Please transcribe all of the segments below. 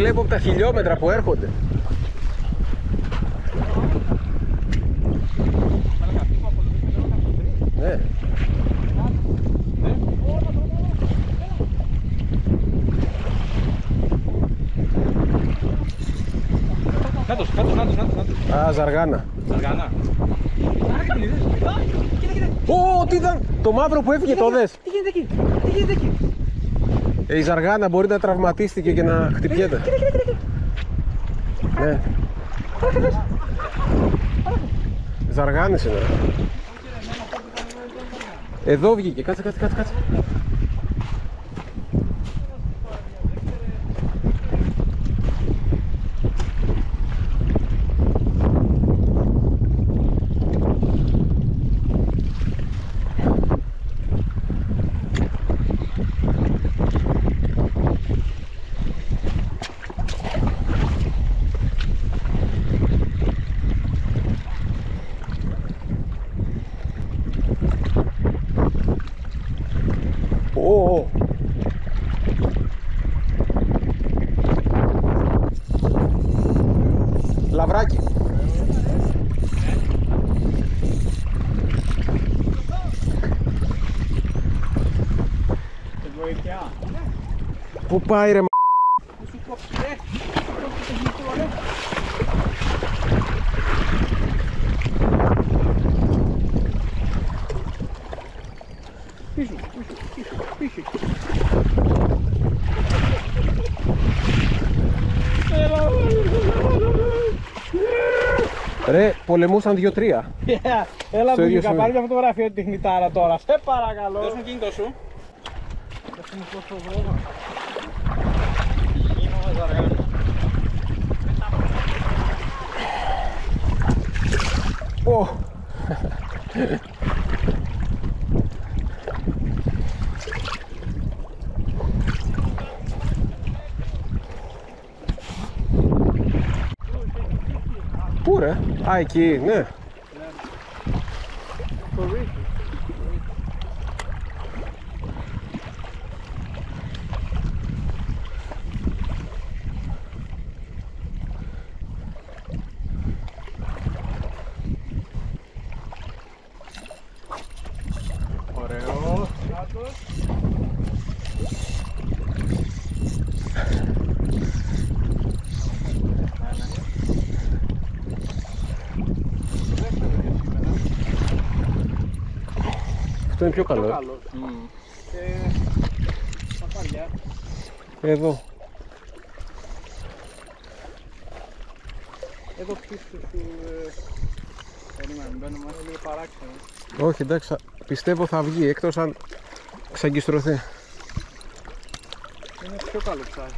βλέπω από τα χιλιόμετρα που έρχονται. Ναι. Νάτος. Α, ζαργάνα. Ζαργάνα. Ω, τι ήταν! Το μαύρο που έφυγε, το δες! Τι γίνεται εκεί! Η ζαργάνα μπορεί να τραυματίστηκε και να χτυπιέται. Ναι. Ζαργάνες είναι. Εδώ βγήκε, κάτσε. Ω, λαβράκι. Πού πάει ρε Πίσω. Ρε, πολεμούσαν 2-3. Έλα Στο μου ίδιο και πάρει μια φωτογραφία τη τεχνητάρα τώρα. Σε παρακαλώ. Δώσ' μου κινητό σου. Δώσ' μου πόσο βρω. Γίνομαι ζαργάνα. Ω. Πού ρε? Α, εκεί, ναι. Ωραίο. Αυτό είναι πιο καλό. Παπάρια. Εδώ. Εδώ πίσω σου. Περίμενε, μπαίνουμε, είναι λίγο παράξενο. Όχι, εντάξει, πιστεύω θα βγει, εκτός αν ξαγκιστρωθεί. Είναι πιο καλό ψάρι.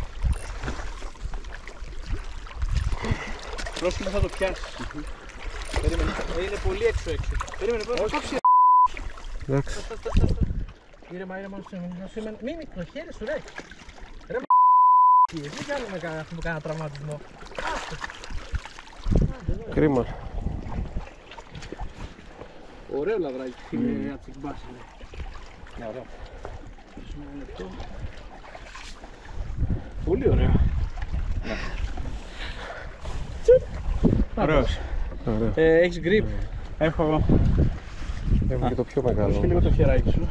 Πρόσχημα θα το πιάσεις. Περίμενε, είναι πολύ έξω. Περίμενε, πώς θα πάψει. Εντάξει. Ήρεμα, μην το χέρι σου ρε. Ρε μην κάνουμε κανένα τραυματισμό. Κρίμα. Ωραίο λαβράκι, είναι να τσιμπάσει. Ναι, ωραίο. Ένα λεπτό. Πολύ ωραίο. Ωραίος. Έχεις grip. Έχω εγώ. Έχω και το πιο μεγάλο. Πρόσχε λίγο το χεράκι σου.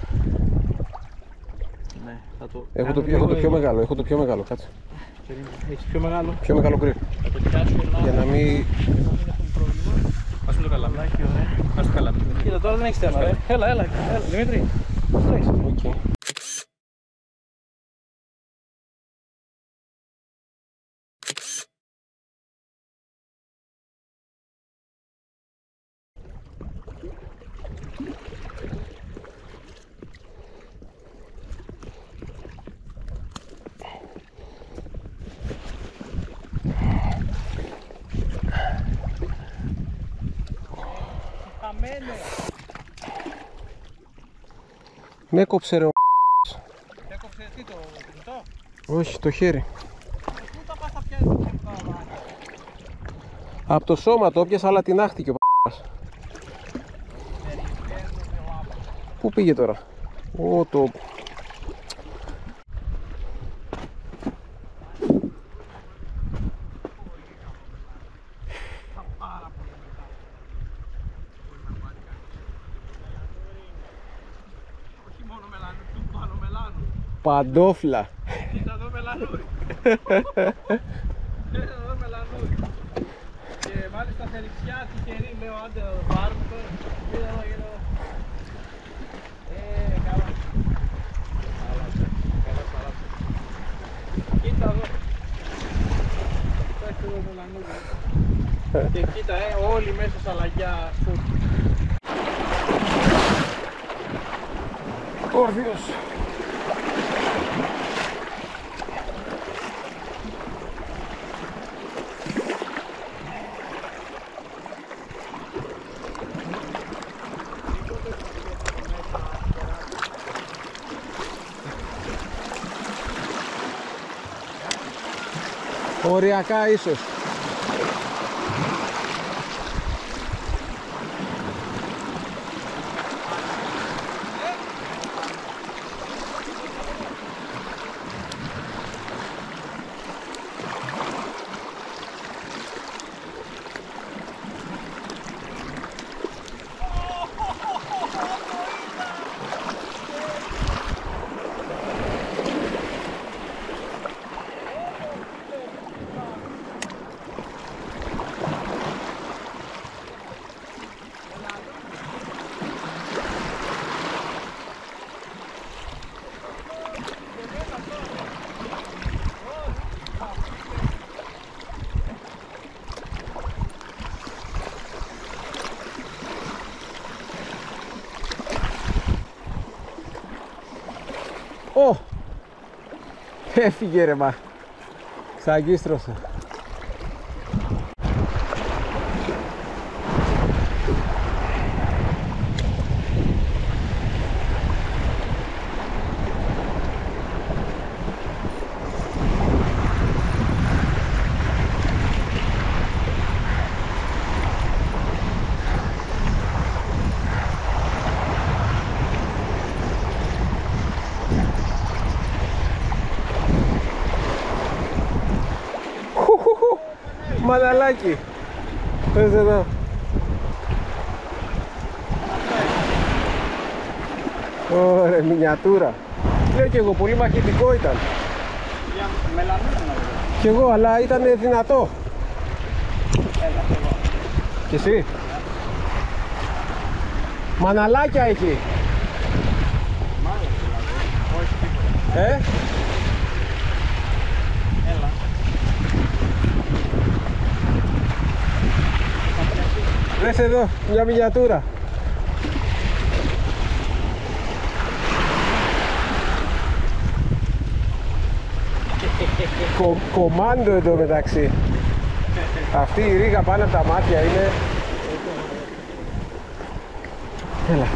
Ναι, θα το... Έχω το πιο μεγάλο, κάτσε. Έχεις πιο μεγάλο. Πιο μεγάλο grip. Θα το πιάσω Για να μην... έχουμε πρόβλημα. Ας το καλά. Ας το καλά. Κοίτα, τώρα δεν έχεις θέμα ρε. Έλα, Δημήτρη. Okay. Με κόψε ρε ο Έκοψε τι το κινητό. Όχι, το χέρι. Πού τα πας θα πιάσεις το κινητό. Από το σώμα το έπιασα, αλλά την άχτηκε ο Πού πήγε τώρα? Ω, το... Παντόφλα. Κοίτα εδώ μελανούρι. Κοίτα εδώ μελανούρι. Και μάλιστα σε ρηξιά τυχερή λέω άντε να το πάρουμε τώρα. Κοίτα εδώ και εδώ. Καλά. Καλά. Κοίτα εδώ. Κοιτάξτε εδώ μελανούρι. Και κοίτα όλοι μέσα στα λαγιά φούρ. Όρθιος. Οριακά ίσως. Ω! Έφυγε ρε μα. Ξαγκίστρωσα. Μαναλάκι. Πες εδώ. Ωραία, μινιατούρα. Λέω και εγώ, πολύ μαχητικό ήταν. Κι εγώ, αλλά ήταν δυνατό. Έλα, κι εγώ. Κι εσύ. Μαναλάκια εκεί. Μάλλον δηλαδή. Όχι τίποτα. Έλα. Δες εδώ, μια μινιατούρα. Κομάντο εδώ μεταξύ. Αυτή η ρίγα πάνω από τα μάτια είναι. Έλα.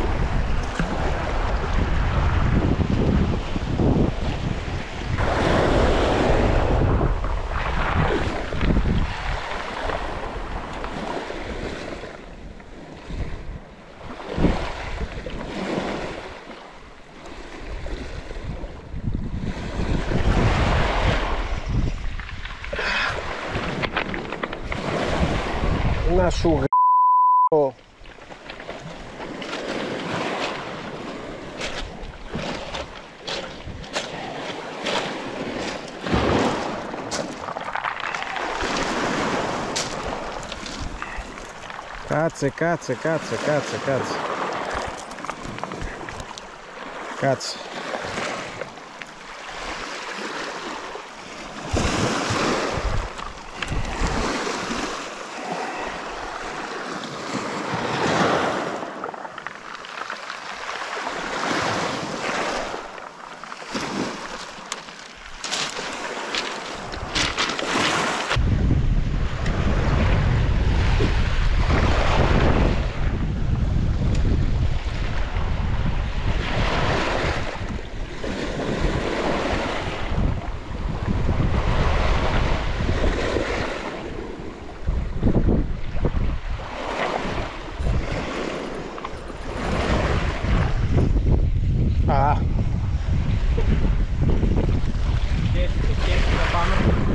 Να σου γ***ο. Κάτσε. Κάτσε. Α. Και πάνω.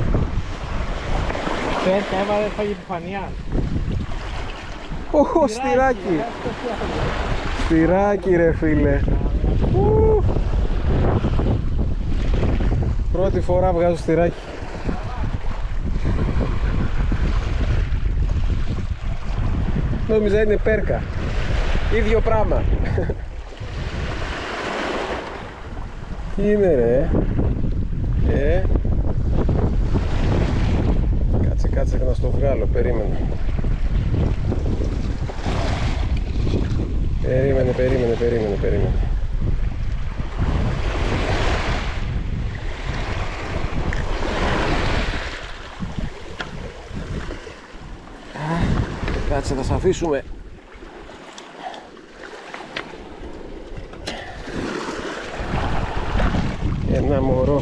Πέρτα, έβαλε φάγει επιφανειά. Ω, στυράκι. Στυράκι ρε φίλε. Πρώτη φορά βγάζω στυράκι. Νόμιζα είναι πέρκα. Ίδιο πράγμα. Τι είναι ρε? Κάτσε να στο βγάλω, περίμενε. Περίμενε. Κάτσε, θα σε αφήσουμε. Ένα μωρό.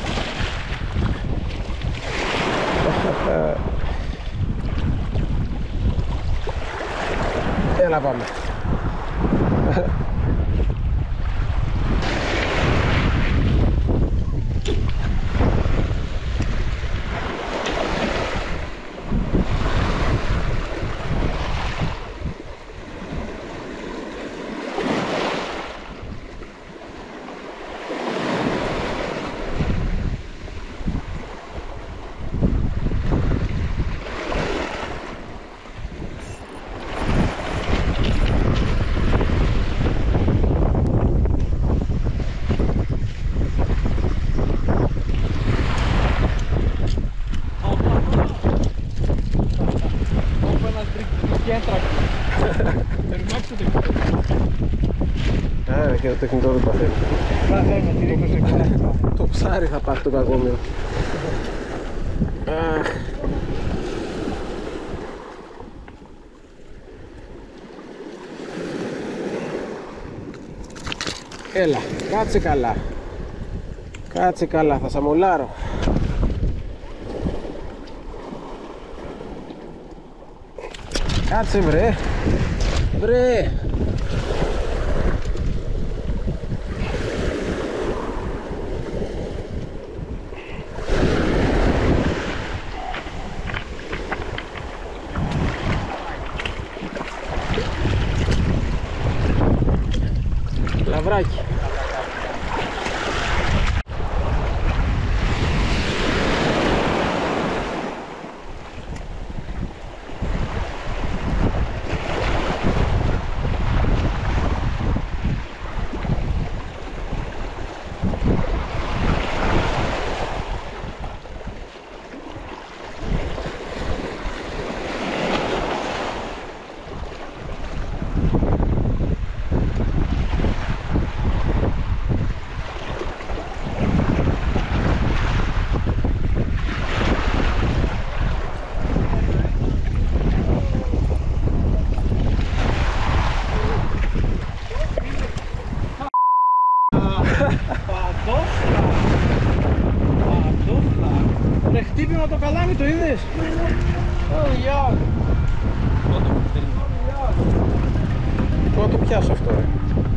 Έλα πάμε. Και το τεχνητό δεν παθαίνει. Το ψάρι θα πάρει το παγκόμιο. Έλα, κάτσε καλά, θα σαμολάρω. Κάτσε βρε. Λαβράκι. Ρε χτύπημα το καλάμι, το είδες? Πού να το πιάσω αυτό ρε?